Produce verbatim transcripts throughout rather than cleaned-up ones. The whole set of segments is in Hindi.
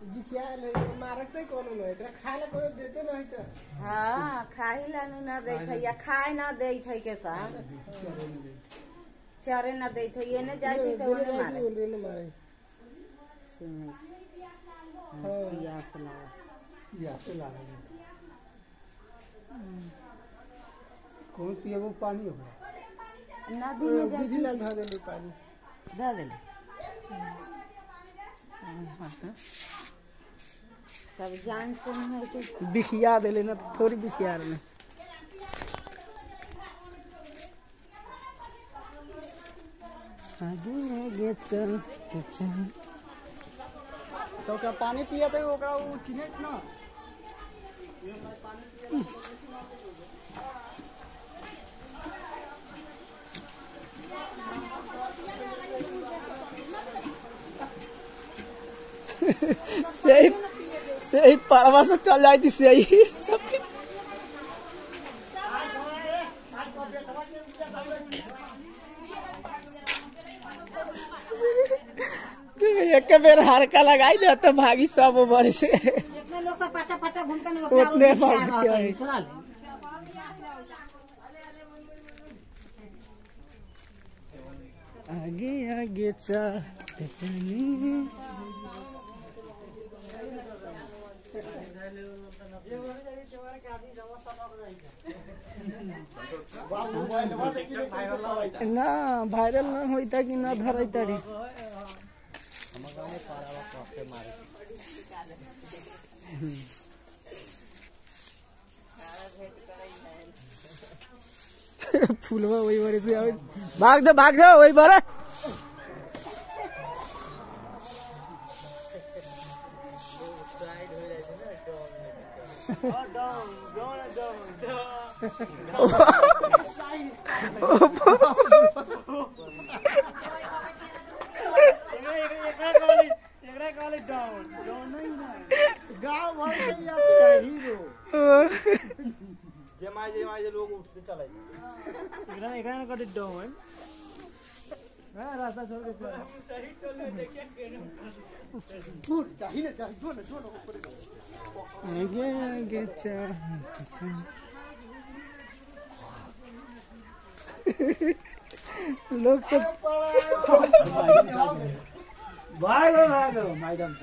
बिखिया ले मारते कोनो नहीं एकरा खाए कोई देते नहीं त हां खाई ला ना दे थे या खाए ना दे थे के साथ चारे ना दे थे ये ने जाई थी तो ओने मारे ओने मारे सुन हां या सला या सला कौन पिएबो पानी हो नदी में जाई विधि ला धा देले पानी धा देले हां तब जान से नहीं तो बिखिया देले ना थोड़ी बिखिया रहे आगे आगे चलते चल तो क्या पानी पिया थे ओकरा उ चिन्हे ना सही सही पड़वा से चल जाती सही सब एक बेर हरका लगाई दे तो भागी सब बड़े से जितने लोग सब पाछा पाछा घूमते हैं उतने भाग सुना ले आगे आगे चलते चली ना वायरल ना होता कि ना धरता रे फूलवा वही बारे से आवे भाग दे भाग जा वही बारे गाँव भर में हीरो जमाए जमाए लोग उठते चले एकरा एकरा न कटे डाउन हां रास्ता छोड़ के चल सही टोले देखिए केने दूर चाहिए ना चाहिए जो ना जो ना ऊपर आगे आगे चल लोग सब भागो भागो मैडम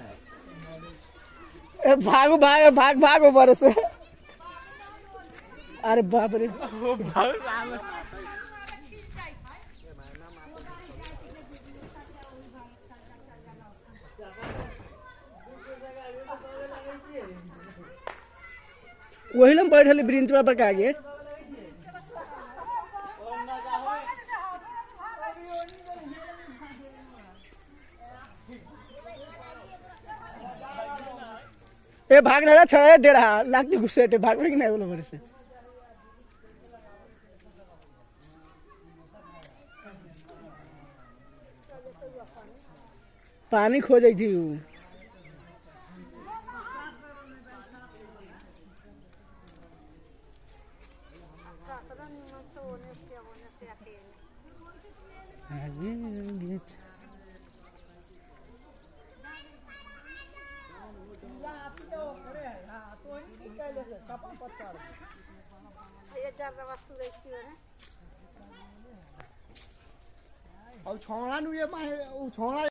साहब भागो भागो भाग भागो बरस अरे बाप रे वही लम बैठल ब्रिंच पे पका गए ए भागना छड़ा डेढ़ा लागती गुस्से भाग में कि नहीं बोलो मेरे से पानी खो जाई थी छोड़ा नु ये छोड़ा